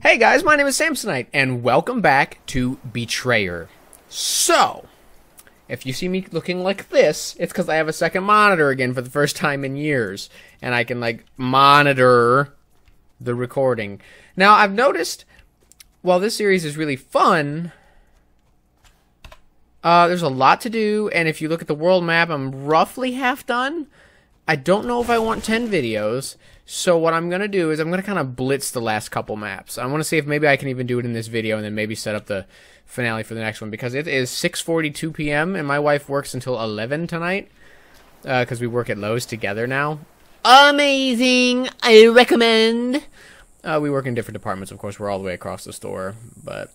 Hey guys, my name is Samsonite, and welcome back to Betrayer. So, if you see me looking like this, it's because I have a second monitor again for the first time in years, and I can, like, monitor the recording. Now, I've noticed, while this series is really fun, there's a lot to do, and if you look at the world map, I'm roughly half done. I don't know if I want 10 videos, so what I'm going to do is I'm going to kind of blitz the last couple maps. I want to see if maybe I can even do it in this video and then maybe set up the finale for the next one, because it is 6:42 p.m. and my wife works until 11 tonight, because we work at Lowe's together now. Amazing! I recommend! We work in different departments, of course. We're all the way across the store, but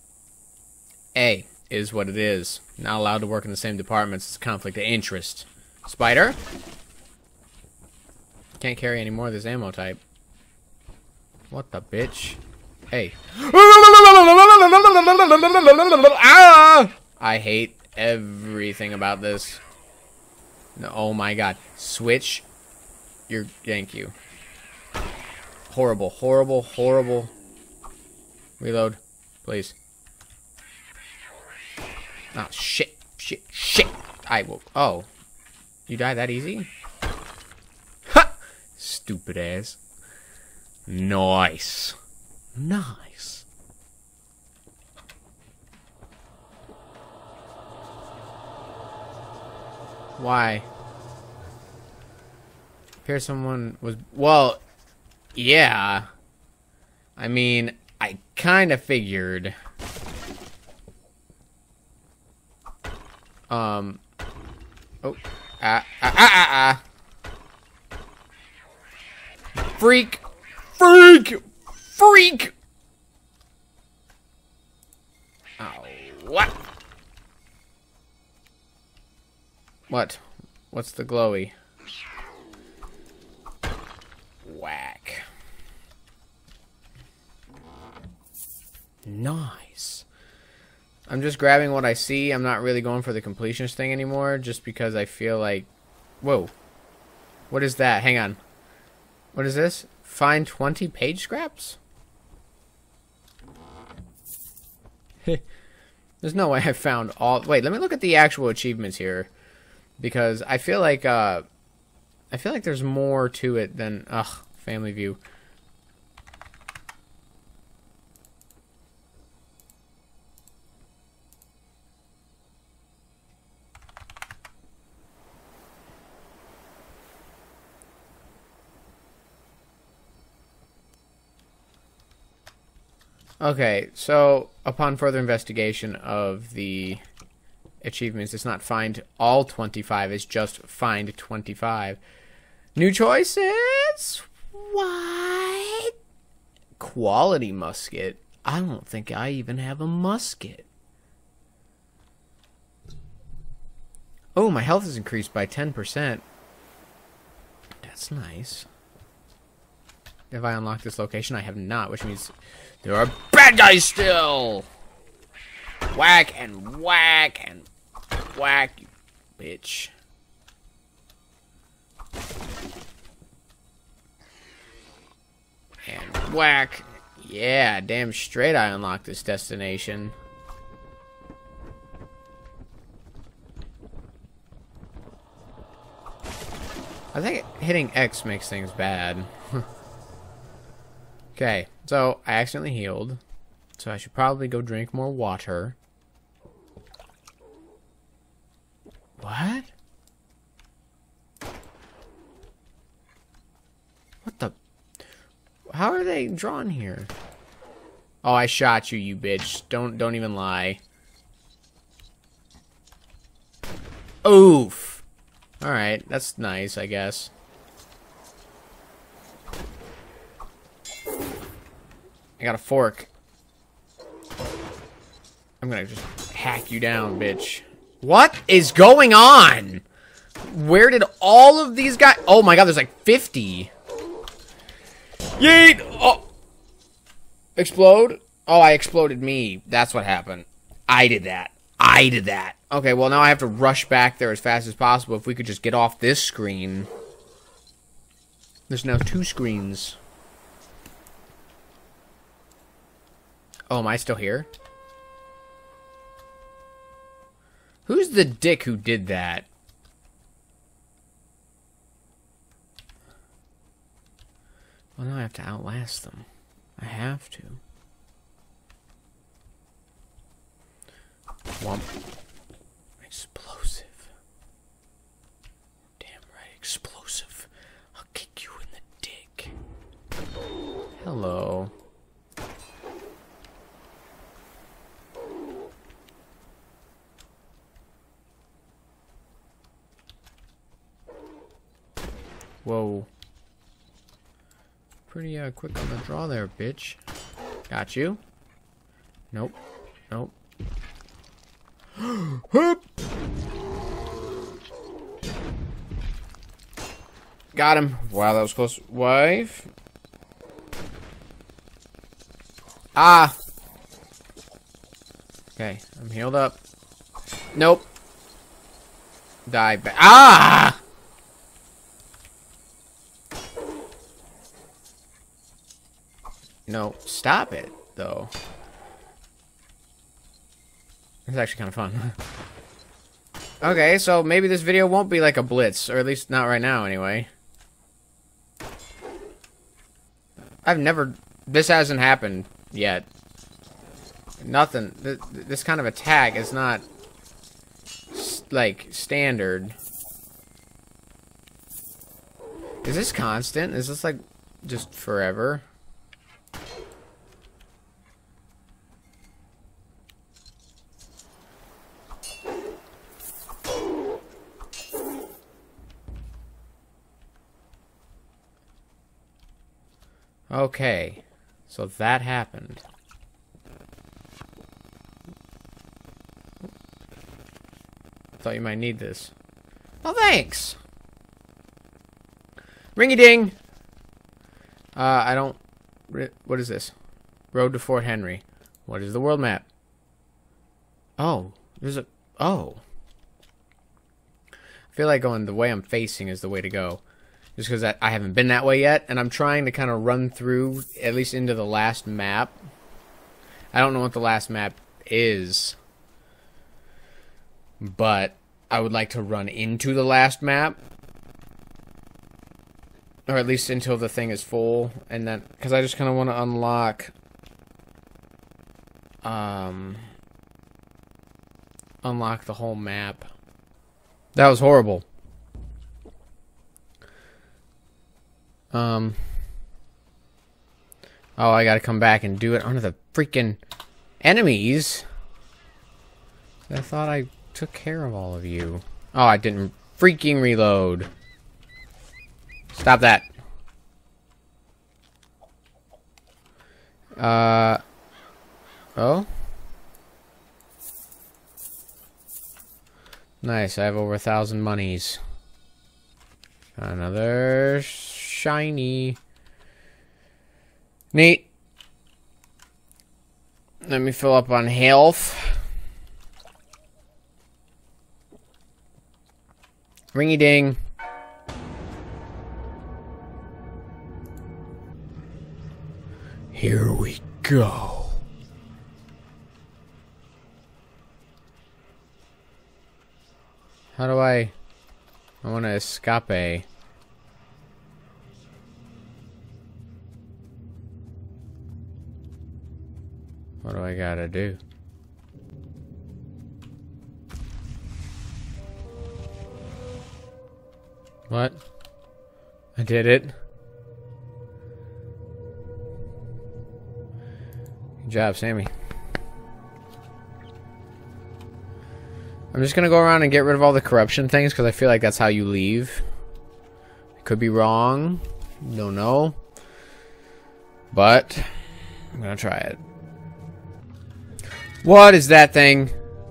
A is what it is. Not allowed to work in the same departments. It's a conflict of interest. Spider? Can't carry any more of this ammo type. What the bitch? Hey. Ah! I hate everything about this. No, oh my god. Switch. Thank you. Horrible, horrible, horrible. Reload. Please. Oh, shit. Shit. Shit. I will. Oh. You die that easy? Stupid ass. Nice. Nice. Why? Appear someone was... Well, yeah. I mean, I kind of figured. Oh. Freak! Freak! Freak! Oh, what? What? What's the glowy? Whack. Nice. I'm just grabbing what I see. I'm not really going for the completionist thing anymore, just because I feel like... Whoa. What is that? Hang on. What is this? Find 20 page scraps? There's no way I found all... Wait, let me look at the actual achievements here. Because I feel like there's more to it than... Ugh, family view. Okay, so upon further investigation of the achievements, it's not find all 25, it's just find 25. New choices? What? Quality musket? I don't think I even have a musket. Oh, my health is increased by 10%. That's nice. Have I unlocked this location? I have not, which means there are bad guys still! Whack and whack and whack, you bitch. And whack. Yeah, damn straight I unlocked this destination. I think hitting X makes things bad. Okay, so I accidentally healed, so I should probably go drink more water. What? What the? How are they drawn here? Oh, I shot you, you bitch. Don't even lie. Oof. Alright, that's nice, I guess. I got a fork. I'm gonna just hack you down, bitch. What is going on? Where did all of these guys... Oh my god, there's like 50. Yeet! Oh! Explode? Oh, I exploded me. That's what happened. I did that. I did that. Okay, well now I have to rush back there as fast as possible. If we could just get off this screen. There's now 2 screens. Oh, am I still here? Who's the dick who did that? Well, now I have to outlast them. I have to. Womp. Explosive. Damn right, explosive. I'll kick you in the dick. Hello. Whoa. Pretty quick on the draw there, bitch. Got you. Nope. Nope. Got him. Wow, that was close. Wife. Ah. Okay, I'm healed up. Nope. Die back. Ah! No, stop it, though. It's actually kind of fun. Okay, so maybe this video won't be like a blitz, or at least not right now, anyway. This hasn't happened yet. Nothing. This kind of attack is not, like, standard. Is this constant? Is this, like, just forever? Okay, so that happened. Thought you might need this. Oh, thanks! Ringy-ding! I don't... What is this? Road to Fort Henry. What is the world map? Oh, there's a... Oh. I feel like going the way I'm facing is the way to go. Just because I haven't been that way yet, and I'm trying to kind of run through, at least into the last map. I don't know what the last map is, but I would like to run into the last map. Or at least until the thing is full, and then, because I just kind of want to unlock, unlock the whole map. That was horrible. Oh, I gotta come back and do it under the freaking enemies. I thought I took care of all of you. Oh, I didn't freaking reload. Stop that. Oh? Nice, I have over 1,000 monies. Another shiny. Neat. Let me fill up on health. Ringy ding. Here we go. How do I want to escape. What do I gotta do? What? I did it. Good job, Sammy. I'm just gonna go around and get rid of all the corruption things because I feel like that's how you leave. I could be wrong. Don't know. But I'm gonna try it. What is that thing?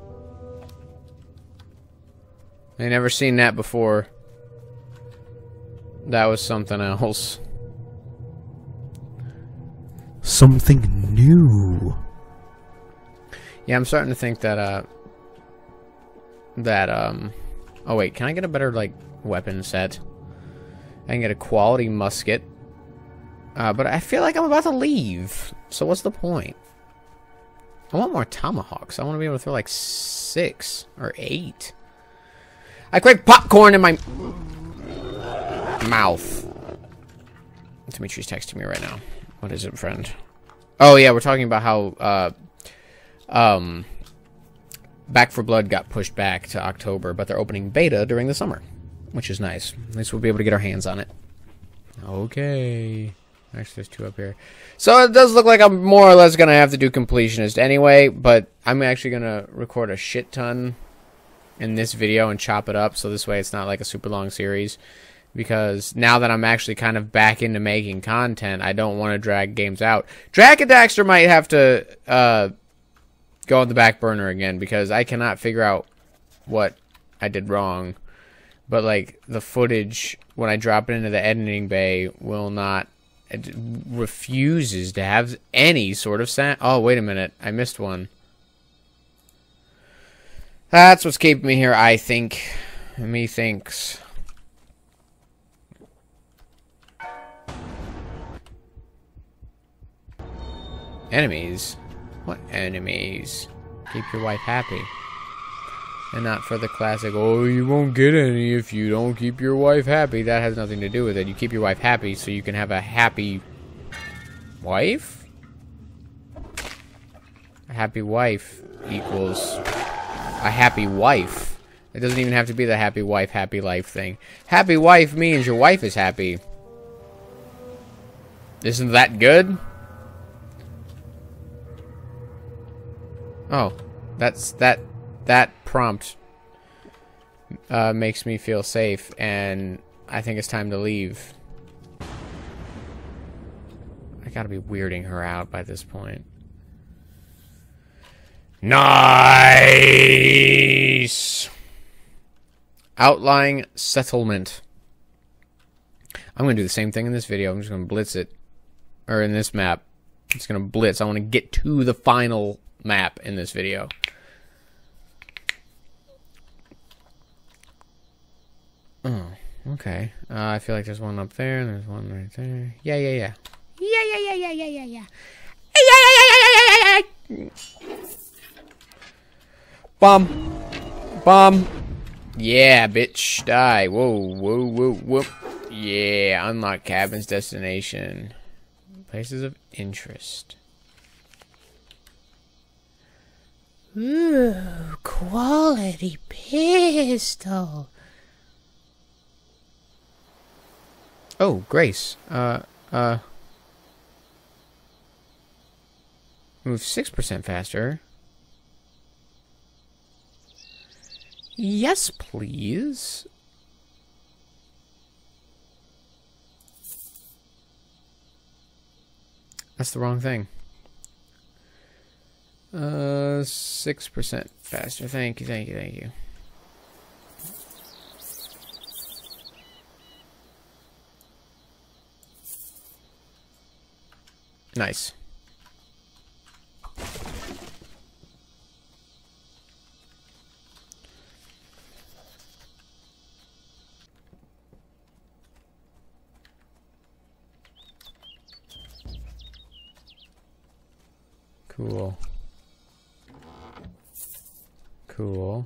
I never seen that before. That was something else. Something new. Yeah, I'm starting to think that, oh wait, can I get a better, like, weapon set? I can get a quality musket. But I feel like I'm about to leave. So what's the point? I want more tomahawks. I want to be able to throw like 6 or 8. I crave popcorn in my mouth. Dimitri's texting me right now. What is it, friend? Oh yeah, we're talking about how Back for Blood got pushed back to October, but they're opening beta during the summer, which is nice. At least we'll be able to get our hands on it. Okay. Actually, there's 2 up here. So it does look like I'm more or less going to have to do completionist anyway, but I'm actually going to record a shit ton in this video and chop it up, so this way it's not like a super long series. Because now that I'm actually kind of back into making content, I don't want to drag games out. Drac and Daxter might have to go on the back burner again, because I cannot figure out what I did wrong. But, like, the footage, when I drop it into the editing bay, will not... It refuses to have any sort of sound. Oh, wait a minute. I missed one. That's what's keeping me here, I think. Me thinks. Enemies? What enemies? Keep your wife happy. And not for the classic, oh, you won't get any if you don't keep your wife happy. That has nothing to do with it. You keep your wife happy so you can have a happy wife? A happy wife equals a happy wife. It doesn't even have to be the happy wife, happy life thing. Happy wife means your wife is happy. Isn't that good? Oh, that prompt makes me feel safe, and I think it's time to leave. I gotta be weirding her out by this point. Nice! Outlying settlement. I'm gonna do the same thing in this video. I'm just gonna blitz it. Or in this map. I'm just gonna blitz. I wanna get to the final map in this video. Oh, okay. I feel like there's one up there, and there's one right there. Yeah. Yeah. Bomb. Yeah, bitch. Die. Whoa. Yeah, unlock cabin's destination. Places of interest. Ooh, quality pistol. Oh, Grace. Move 6% faster. Yes, please. That's the wrong thing. 6% faster. Thank you. Nice. Cool.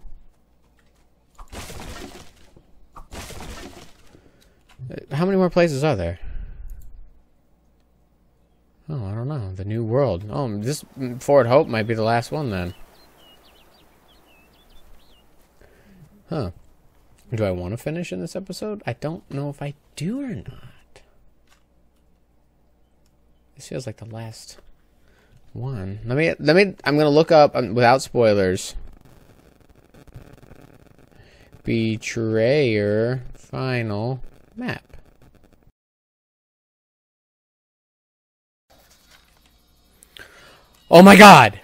How many more places are there? Oh, I don't know. The New World. Oh, this Fort Hope might be the last one then. Huh. Do I want to finish in this episode? I don't know if I do or not. This feels like the last one. Let me I'm going to look up without spoilers. Betrayer final map. Oh my god!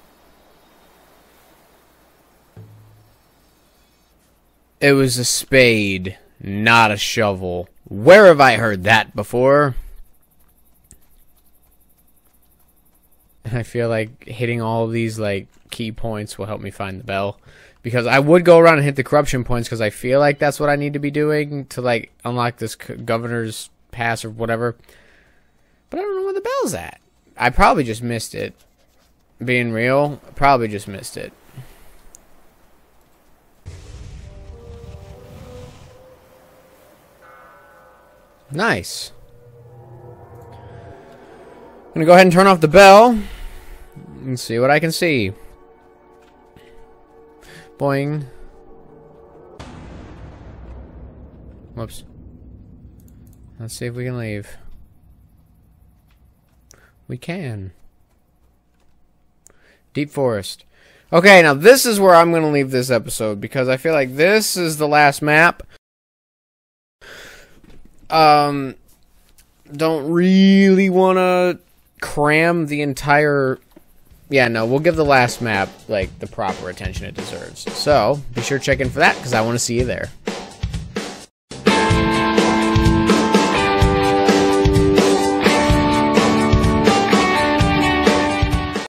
It was a spade, not a shovel. Where have I heard that before? I feel like hitting all of these like key points will help me find the bell. Because I would go around and hit the corruption points because I feel like that's what I need to be doing to like unlock this governor's pass or whatever. But I don't know where the bell's at. I probably just missed it. being real, probably just missed it. Nice. I'm gonna go ahead and turn off the bell and see what I can see. Boing. Whoops. Let's see if we can leave. We can. Deep forest. Okay, now this is where I'm gonna leave this episode because I feel like this is the last map. Don't really want to cram the entire... Yeah, no, we'll give the last map, like, the proper attention it deserves. So, be sure to check in for that, because I want to see you there.